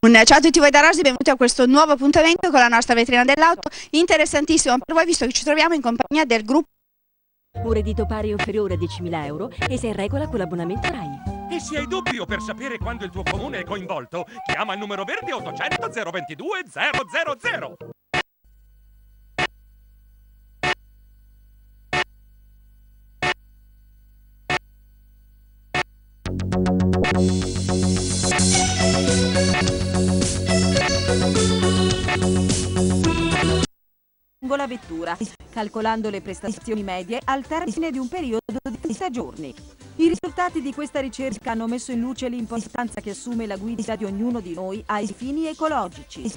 Ciao a tutti voi da Rosi, benvenuti a questo nuovo appuntamento con la nostra vetrina dell'auto, interessantissimo per voi visto che ci troviamo in compagnia del gruppo. Un reddito pari o inferiore a 10.000 euro e sei in regola con l'abbonamento RAI. E se hai dubbi o per sapere quando il tuo comune è coinvolto, chiama il numero verde 800 022 000. La vettura, calcolando le prestazioni medie al termine di un periodo di 6 giorni. I risultati di questa ricerca hanno messo in luce l'importanza che assume la guida di ognuno di noi ai fini ecologici.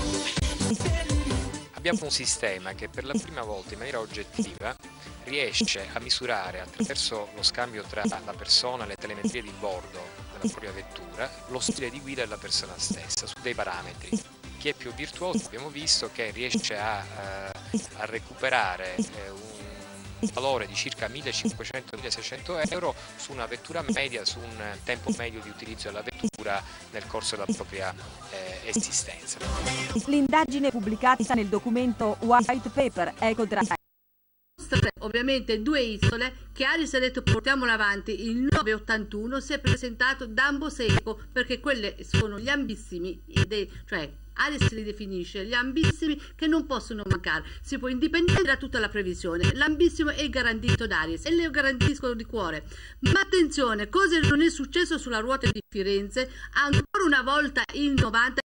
Abbiamo un sistema che per la prima volta in maniera oggettiva riesce a misurare attraverso lo scambio tra la persona e le telemetrie di bordo della propria vettura lo stile di guida della persona stessa su dei parametri. Chi è più virtuoso abbiamo visto che riesce a recuperare un valore di circa 1.500-1.600 euro su una vettura media, su un tempo medio di utilizzo della vettura nel corso della propria esistenza. L'indagine pubblicata nel documento White Paper EcoDrive ovviamente due isole che Aris ha detto portiamola avanti. Il 981 si è presentato Dambo Secco perché quelle sono gli ambissimi, cioè Aris li definisce gli ambissimi che non possono mancare, si può indipendere da tutta la previsione. L'ambissimo è garantito da Aris e le garantiscono di cuore. Ma attenzione, cosa non è successo sulla ruota di Firenze? Ancora una volta il 90